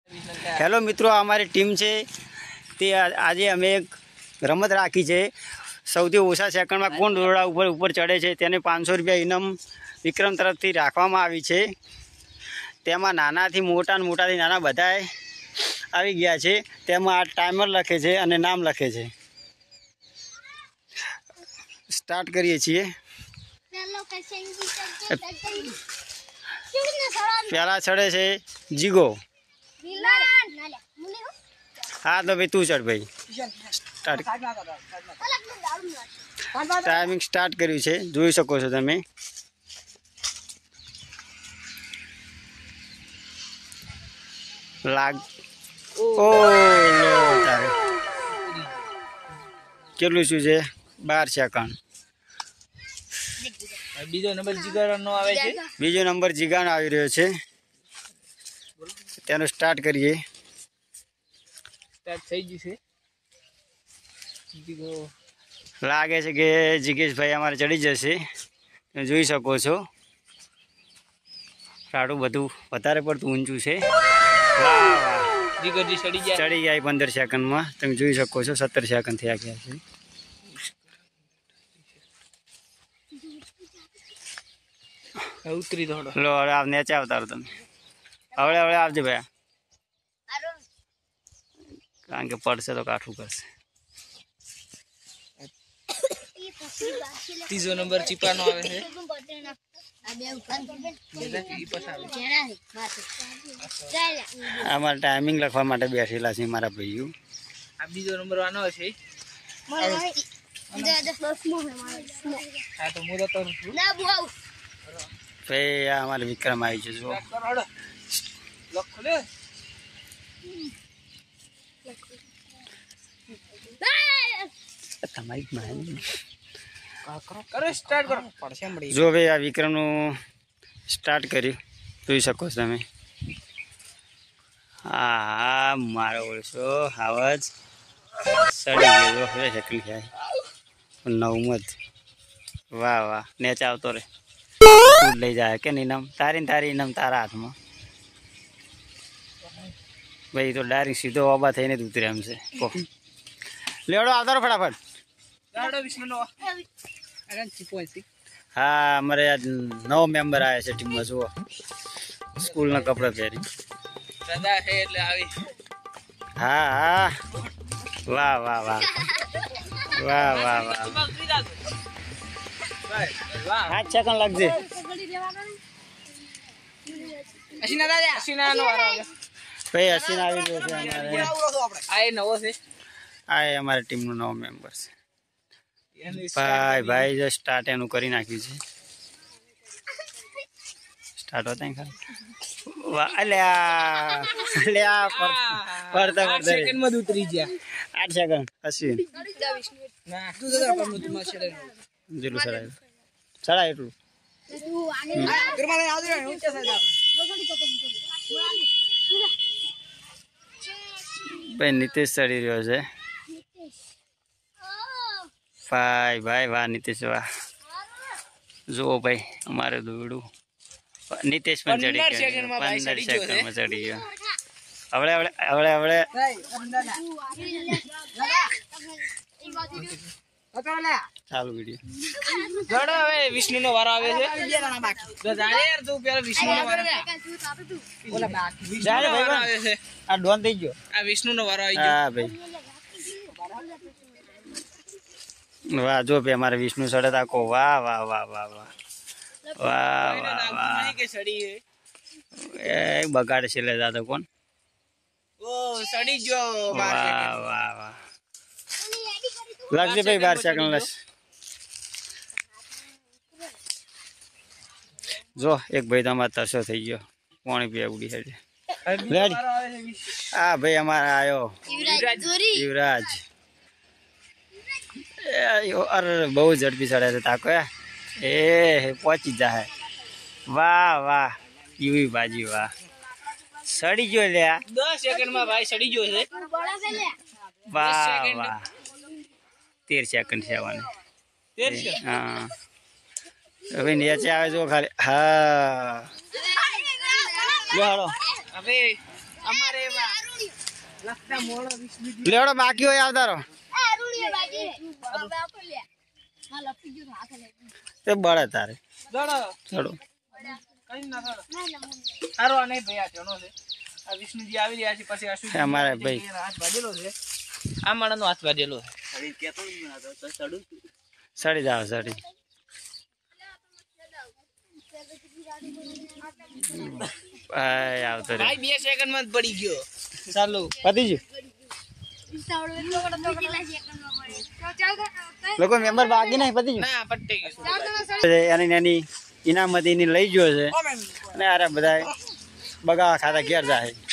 Hello मित्रों, अमारी team है ते आज अमे एक रमत राखी है। सौथी ओछा सेकंड में कोण रोड़ा ऊपर ऊपर चढ़े है तेने 500 रुपया इनाम विक्रम तरफ थी राखवामां आवी छे। तेमां नाना थी मोटा मोटा थी नाना बधाए आवी गया छे। तेमां आ टाइमर लखे छे अने नाम लखे छे। स्टार्ट करीए छीए। पहला चढ़े छे जीगो। हाँ तो भाई तू चढ़ भाई। स्टार्ट टाइमिंग स्टार्ट कर्यु छे, जोई शको छो तमे। लाग ओ तारे કેટલું શું છે 12 સેકન્ડ। બીજો નંબર જીગાનો આવે છે। બીજો નંબર જીગાનો આવી રહ્યો છે। તેનો સ્ટાર્ટ કરીએ। સ્ટાર્ટ થઈ ગયું છે। જીગો લાગે છે કે જીગેશભાઈ અમારે ચડી જશે। તમે જોઈ શકો છો રાડું બધું વધારે પડતું ઊંચું છે। વાહ વાહ, જીગરજી ચડી ગયા 15 સેકન્ડમાં। તમે જોઈ શકો છો 17 સેકન્ડ થયા ગયા છે। ઉતરી થોડો લો હવે આવ નેચે આવતારો તમે। હવે હવે આવજો ભાઈ, કારણ કે પડશે તો કાઠું કરશે। ત્રીજો નંબર ચીપાનો આવે છે। અમારે ટાઈમિંગ લખવા માટે બેઠેલા છે મારા ભાઈઓ। આ બીજો નંબર આનો છે। હા તો હું તો ભાઈ આ અમારે વિક્રમ આવી છે। જો લખો લે તમારી માની કરો સ્ટાર્ટ કરો પડશે મળી। જો ભાઈ આ વિક્રમનું સ્ટાર્ટ કર્યું, જોઈ શકો છો તમે। હા મારો ઓળશો આવાજ સડી ગયો। હવે શકલી થાય નવમત। વાહ વાહ, નેચે આવતો રે લઈ જાય કે ઇનામ તારી ને તારી ઇનામ તારા હાથમાં। ભાઈ તો ડાયરેક્ટ સીધો ઓબા થઈને જ ઉતરે એમ છે। કો લેવડો આવતારો ફટાફટ। હા અમારે આજ 9 મેમ્બર આવ્યા છે ટીમમાં। જુઓ સ્કૂલના કપડાં પહેરી। રજા છે એટલે આવી। હા હા, વાહ વાહ વાહ વાહ વાહ વાહ। 8 સેકન્ડ લાગશે। ભાઈ હસીન આવી ગયો છે અમારે। આ નવો છે। આ અમારી ટીમનો નવો મેમ્બર છે ભાઈ। ભાઈ જો સ્ટાર્ટ એનું કરી નાખ્યું છે। સ્ટાર્ટ હોતા ખાલી વાહ અલ્યા અલ્યા પડતા 8 સેકન્ડમાં ઉતરી ગયા। 8 સેકન્ડ અશ્વિન ના તું તો પર મુતમાં છેડે જેટલું સડાય સડાય એટલું ગરમા લઈ આવજો ને ઊંચા સાઈડ આપણે ભાઈ નીતિશ ચડી રહ્યો છે। ભાઈ ભાઈ વાહ નીતિશ વાહ। જો ભાઈ અમારે દોડું નીતિશ પણ ચડી ગયો। 15 સેકન્ડમાં ચડી ગયો। હવે હવે હવે હવે ચાલુ વિડીયો જડો। હવે વિષ્ણુનો વારો આવે છે। તો જાણે યાર તું પેલા વિષ્ણુનો વારો ઓલા બાકી જાણે ભાઈ આવે છે। આ ડોન થઈ ગયો। આ વિષ્ણુનો વારો આવી ગયો। હા ભાઈ વાહ જો ભાઈ અમારે વિષ્ણુ ચડે તાકો। વાહ વાહ વાહ વાહ વાહ વાહ વાહ વાહ। કે સડી એ બગાડે છે લે દાદા કોણ। ઓ સડી ગયો 12 વાહ સેકન્ડ। વાહ વાહ લાગશે ભાઈ 12 સેકન્ડ લસ। જો એક ભાઈ તો અમારે તરસો થઈ ગયો, પાણી પીવા ઉડી છે। હા ભાઈ અમારે આવ્યો યુવરાજ। અરે બહુ ઝડપી ચડે છે તાકો। એ પહોંચી જાય। વાહ વાહ યુવી બાજી વાહ, સડી ગયો લ્યા 10 સેકન્ડમાં ભાઈ સડી ગયો છે। વાહ વાહ 13 સેકન્ડ છે આવવાને। 13 હા હવે નીચે આવે જો ખાલી। હા લો હાલો હવે અમારે લખતા મોળો 20 લેવડો બાકી હોય આવતા રહો તે બળે તારે દડો ચડો કઈ ના કરો હારો આ નહીં ભાઈ આ જણો છે આ વિષ્ણુજી આવી રહ્યા છે પછી આ શું અમારે ભાઈ હાથ વાગેલો છે આ માણસનો હાથ વાગેલો છે સડી જાવ સડી આવતો રે ભાઈ 2 સેકન્ડ માં જ પડી ગયો ચાલો પતી ગયું લોકો મેમ્બર બાકી નહીં પતી ના પટી ગયું ગયું એની નાની ઇનામત એની લઈ ગયો છે અને અરે બધા બગાવા ખાતા ઘેર જાય